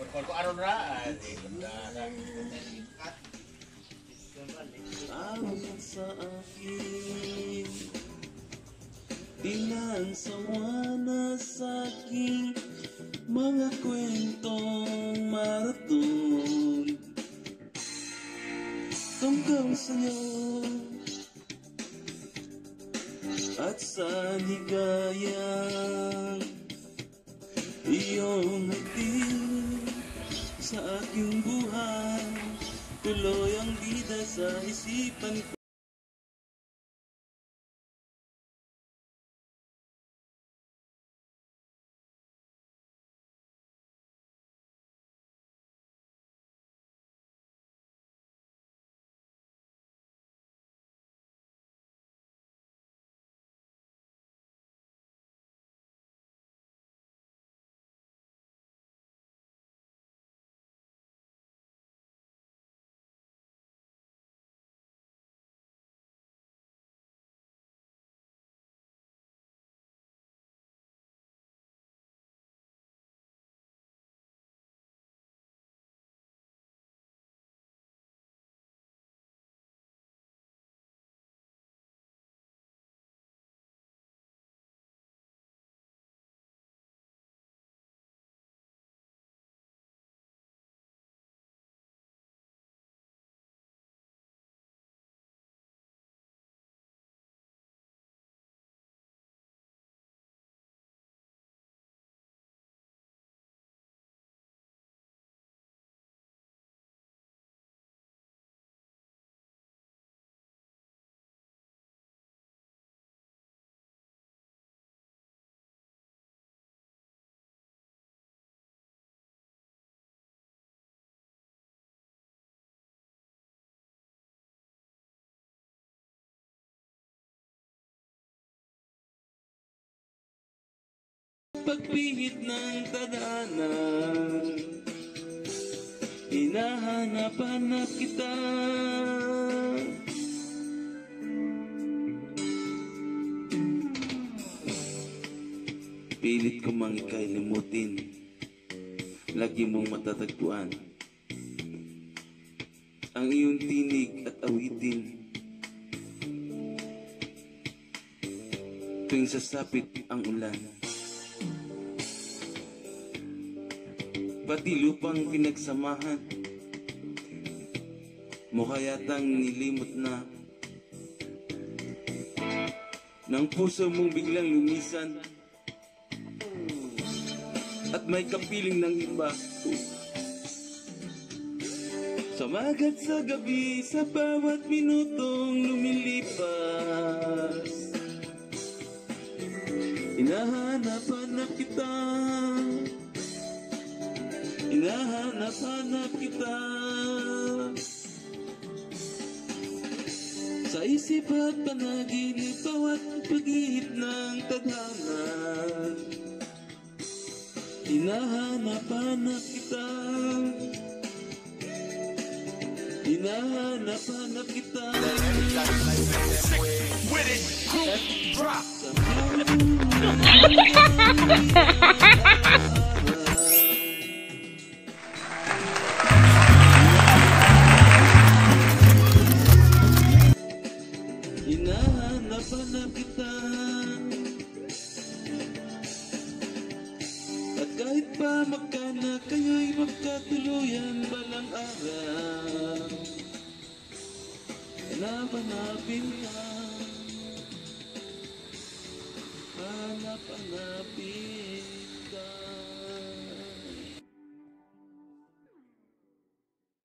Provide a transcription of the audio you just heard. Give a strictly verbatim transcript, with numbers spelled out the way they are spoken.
Aron ra, tawag sa akin, pinansawa na sa aking mga kwentong maraton tungkol sa'yo at sa ligayang iyong hatid sa aking buhay. Tuloy ang bida sa isipan ko. Pagpihit ng tadhana, hinahanap-hanap kita. Pilit ko mang ika'y limutin, lagi mong matatagpuan ang iyong tinig at awitin. Tuwing sasapit ang ulan, pati lupang pinagsamahan, mukha yatang nilimot na ng puso mong biglang lumisan at may kapiling ng iba. Sumagat sa gabi sa bawat minutong lumilipas, hinahanap-hanap kita, hinahanap-hanap kita. Sa isip at panaginip, bawat pag-ihip ng tadhana, hinahanap-hanap kita, hinahanap-hanap kita. With it, cool, drop. Hinahanap-hanap kita, at kahit pa magkana kayo'y magkatuluyan balang araw, hanap-hanapin ka, hanap-hanapin ka.